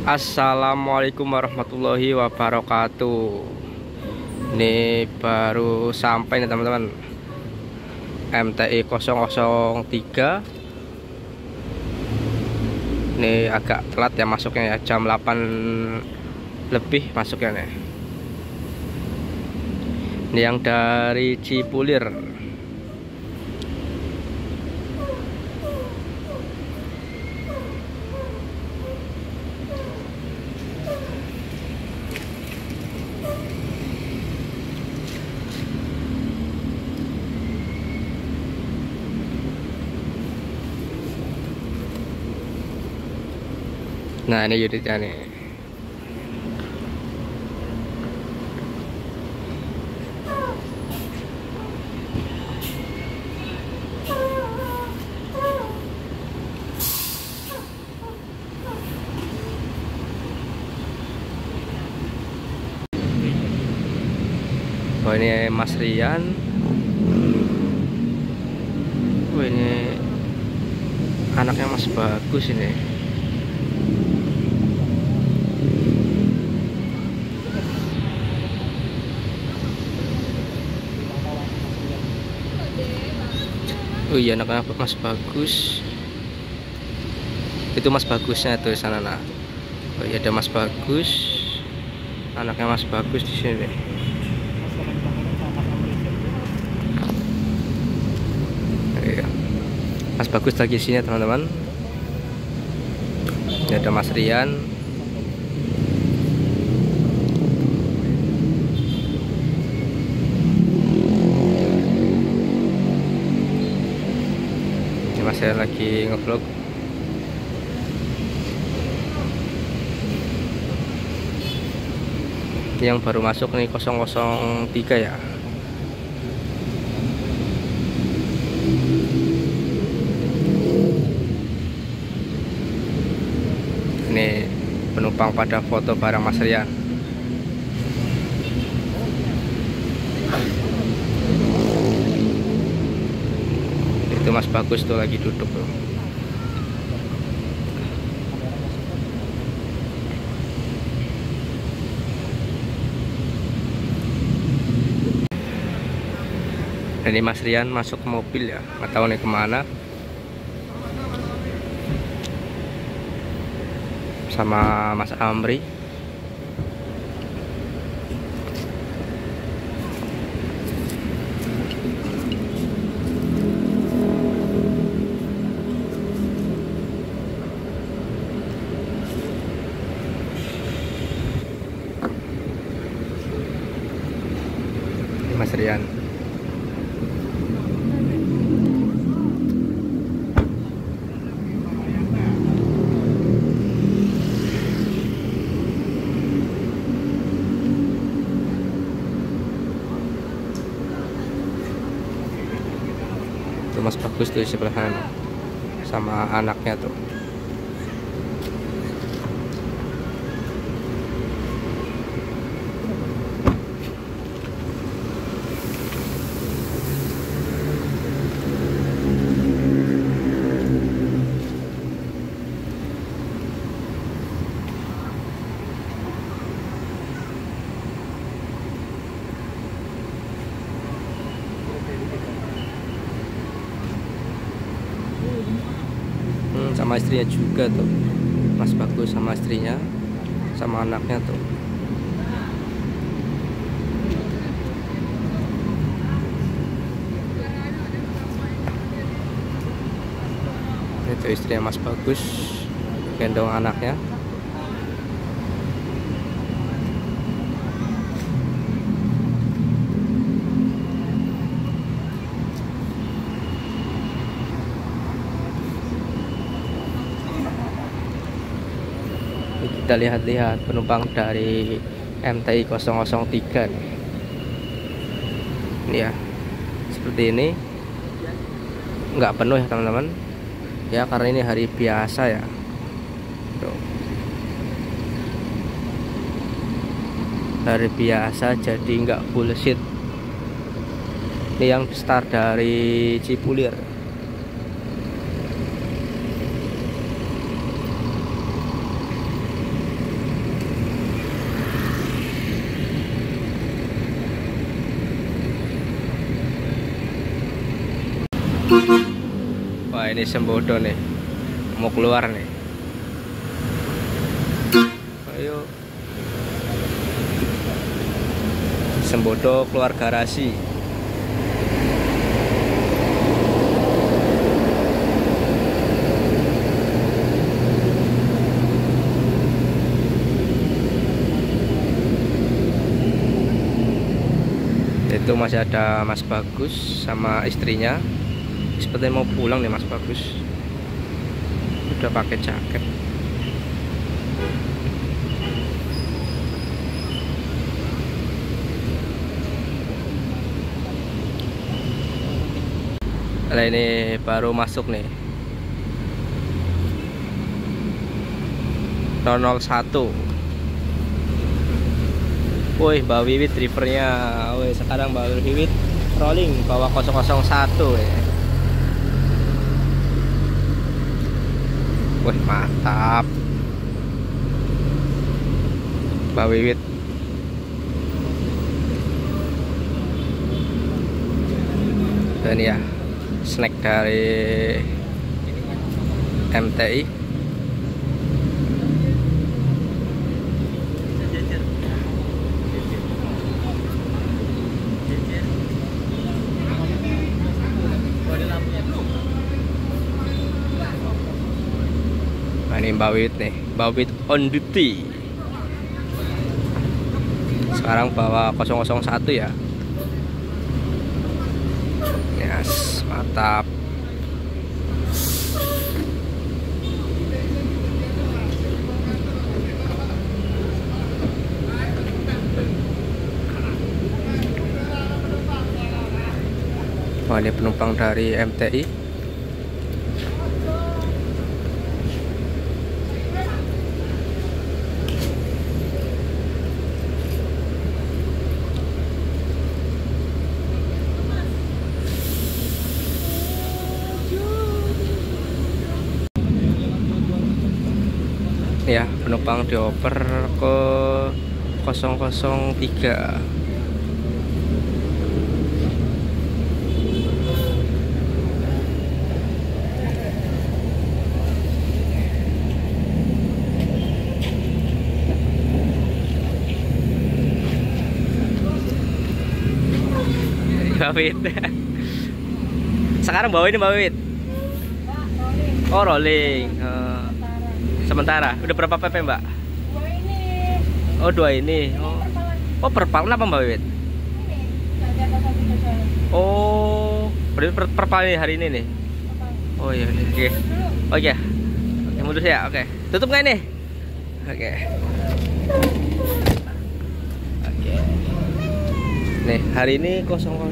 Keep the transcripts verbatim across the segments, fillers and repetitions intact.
Assalamualaikum warahmatullahi wabarakatuh. Ini baru sampai nih teman-teman, M T I nol nol tiga. Ini agak telat ya masuknya ya, jam delapan lebih masuknya nih. Ini yang dari Cipulir. Nah, ini unitnya nih. Oh, ini Mas Rian. Oh, ini anaknya Mas Bagus ini. Oh iya, anaknya Mas Bagus. Itu Mas Bagusnya tuh sana nah. Oh iya, ada Mas Bagus. Anaknya Mas Bagus di sini. Iya. Mas Bagus lagi sini teman-teman. Ini ada Mas Rian. Saya lagi ngevlog. Yang baru masuk nih nol nol tiga ya. Ini penumpang pada foto bareng Mas Rian. Itu Mas Bagus tuh lagi duduk tuh. Ini Mas Rian masuk ke mobil ya, nggak tahu nih kemana. Sama Mas Amri. Mas Rian. Itu Mas Bagus tuh di sebelah sana sama anaknya tuh. Hmm, sama istrinya juga tuh, Mas Bagus sama istrinya sama anaknya tuh. Itu istrinya Mas Bagus gendong anaknya. Kita lihat-lihat penumpang dari M T I nol nol tiga nih. Ini ya, seperti ini. Nggak penuh ya teman-teman ya, karena ini hari biasa ya. Tuh. Hari biasa jadi nggak full seat. Ini yang start dari Cipulir. Wah, ini Sembodo nih, mau keluar nih. Ayo, Sembodo keluar garasi. Itu masih ada Mas Bagus sama istrinya. Sepertinya mau pulang nih Mas Bagus. Udah pakai jaket. Nah, ini baru masuk nih. nol nol satu. Woi, Mbak Wiwit drivernya. Woi, sekarang Mbak Wiwit rolling bawa nol nol satu ya. Wih, mantap Mbak Wiwit. Dan ya, snack dari M T I. Nah, ini Mbak Wiwit nih, Mbak Wiwit on duty. Sekarang bawa nol nol satu ya. Yes, mantap. Oh, ini penumpang dari M T I. Ya, penumpang dioper ke nol nol tiga. Mbak Wiwit. Sekarang bawa ini Mbak Wiwit. Oh, rolling. Uh, sementara. Udah berapa P P Mbak? Dua ini. Oh, dua ini. Oh, oh perpal. Kenapa Mbak Wiwit? Oh, berarti per perpal nih hari ini nih. Oh iya, oke. Okay. Oh iya. Oke, mundur ya. Oke. Tutup nggak ini? Oke. Oke. Nih, hari ini nol nol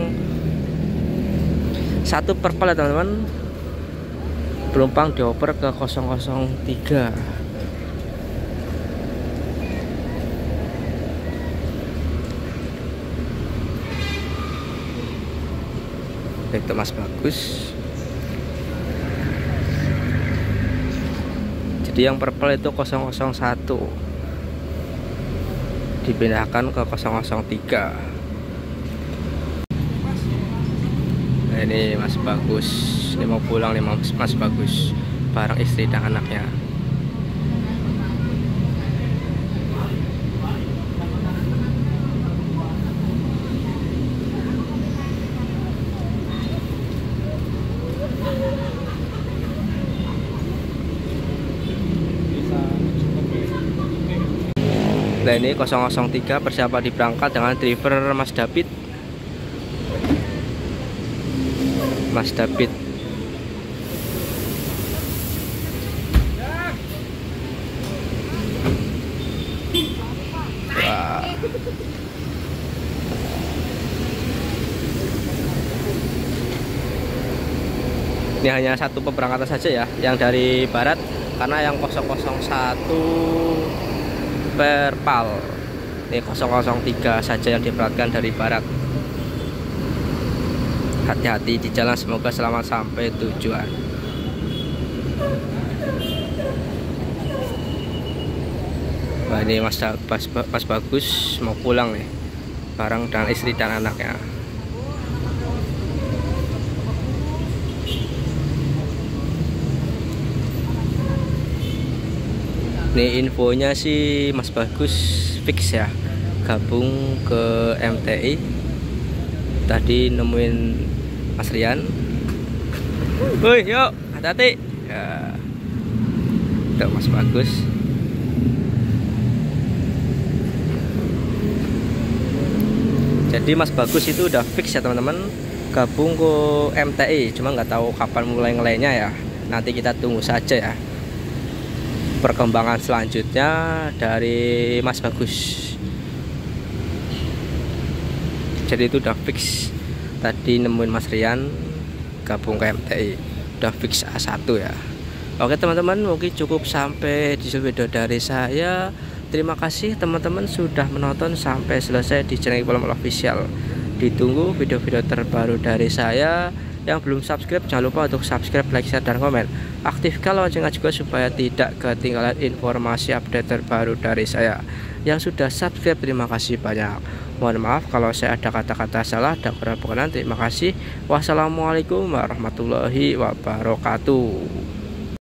satu perpal ya teman-teman. Penumpang dioper ke nol nol tiga. Itu Mas Bagus. Jadi yang purple itu nol nol satu dipindahkan ke nol nol tiga. Nah, ini Mas Bagus, ini mau pulang nih Mas, Mas Bagus bareng istri dan anaknya. Nah, ini nol nol tiga persiapan diberangkat dengan driver Mas David. Mas David. Wah. Ini hanya satu pemberangkatan saja ya, yang dari barat, karena yang nol nol satu perpal. Ini nol nol tiga saja yang diberangkatkan dari barat. Hati-hati di jalan, semoga selamat sampai tujuan. Wah, ini Mas, Mas, Mas Bagus mau pulang nih bareng dengan istri dan anaknya. Nih infonya sih Mas Bagus fix ya gabung ke M T I. Tadi nemuin Mas Rian. Woi, yuk, hati-hati. Ya. Tuh Mas Bagus. Jadi Mas Bagus itu udah fix ya teman-teman, gabung ke M T I. Cuma nggak tahu kapan mulai ngelainya ya. Nanti kita tunggu saja ya perkembangan selanjutnya dari Mas Bagus. Jadi itu udah fix. Tadi nemuin Mas Rian gabung ke M T I, udah fix A satu ya. Oke teman-teman, mungkin cukup sampai di video dari saya. Terima kasih teman-teman sudah menonton sampai selesai di channel Iqbal Muhammad Official. Ditunggu video-video terbaru dari saya. Yang belum subscribe jangan lupa untuk subscribe, like, share, dan komen. Aktifkan loncengnya juga supaya tidak ketinggalan informasi update terbaru dari saya. Yang sudah subscribe terima kasih banyak. Mohon maaf kalau saya ada kata-kata salah dan kurang berkenan. Terima kasih. Wassalamualaikum warahmatullahi wabarakatuh.